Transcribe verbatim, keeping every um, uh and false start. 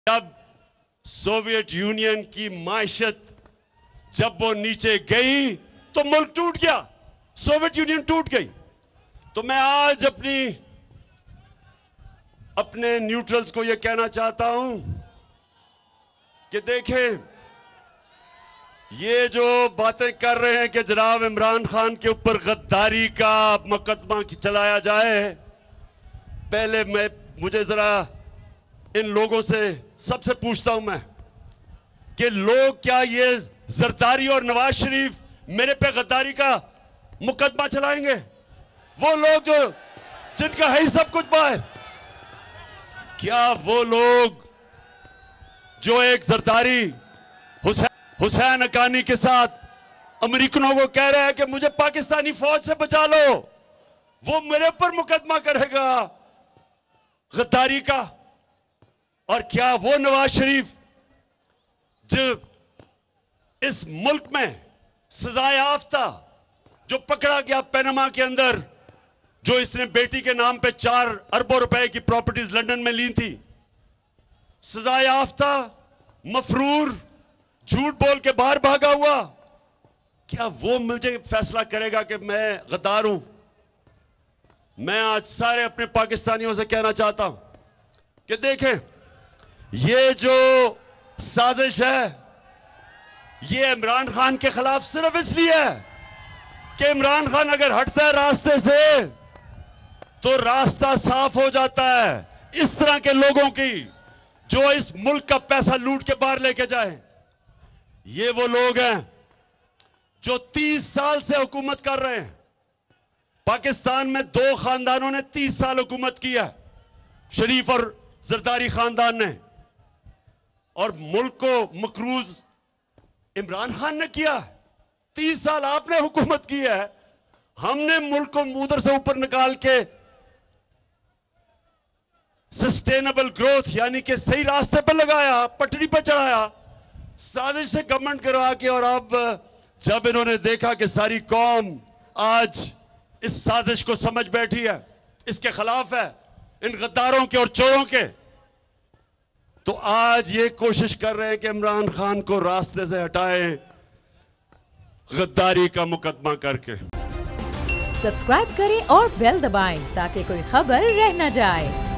जब Soviet union की माइशत जब वो नीचे गई तो मुल्क टूट गया, सोवियत यूनियन टूट गई। तो मैं आज अपनी अपने न्यूट्रल्स को यह कहना चाहता हूं कि देखें, ये जो बातें कर रहे हैं कि जनाब इमरान खान के ऊपर गद्दारी का मुकदमा चलाया जाए, पहले मैं मुझे जरा इन लोगों से सबसे पूछता हूं मैं कि लोग क्या ये जरदारी और नवाज शरीफ मेरे पे गद्दारी का मुकदमा चलाएंगे? वो लोग जो जिनका है सब कुछ बाहर, क्या वो लोग जो एक जरदारी हुसैन हुसैन हक्कानी के साथ अमेरिकनों को कह रहे हैं कि मुझे पाकिस्तानी फौज से बचा लो, वो मेरे पर मुकदमा करेगा गद्दारी का? और क्या वो नवाज शरीफ जो इस मुल्क में सजाए याफ्ता, जो पकड़ा गया पनामा के अंदर, जो इसने बेटी के नाम पे चार अरबों रुपए की प्रॉपर्टीज लंदन में ली थी, सजाए याफ्ता, मफरूर, झूठ बोल के बाहर भागा हुआ, क्या वो मुझे फैसला करेगा कि मैं गद्दार हूं? मैं आज सारे अपने पाकिस्तानियों से कहना चाहता हूं कि देखें, ये जो साजिश है ये इमरान खान के खिलाफ सिर्फ इसलिए है कि इमरान खान अगर हटता है रास्ते से तो रास्ता साफ हो जाता है इस तरह के लोगों की जो इस मुल्क का पैसा लूट के बाहर लेके जाए। ये वो लोग हैं जो तीस साल से हुकूमत कर रहे हैं। पाकिस्तान में दो खानदानों ने तीस साल हुकूमत की है, शरीफ और जरदारी खानदान ने, और मुल्क को मकरूज इमरान खान ने किया। तीस साल आपने हुकूमत की है, हमने मुल्क को उधर से ऊपर निकाल के सस्टेनेबल ग्रोथ यानी कि सही रास्ते पर लगाया, पटरी पर चढ़ाया, साजिश से गवर्नमेंट करवा के। और अब जब इन्होंने देखा कि सारी कौम आज इस साजिश को समझ बैठी है, इसके खिलाफ है, इन गद्दारों के और चोरों के, तो आज ये कोशिश कर रहे हैं कि इमरान खान को रास्ते से हटाएं गद्दारी का मुकदमा करके। सब्सक्राइब करें और बेल दबाएं ताकि कोई खबर रह न जाए।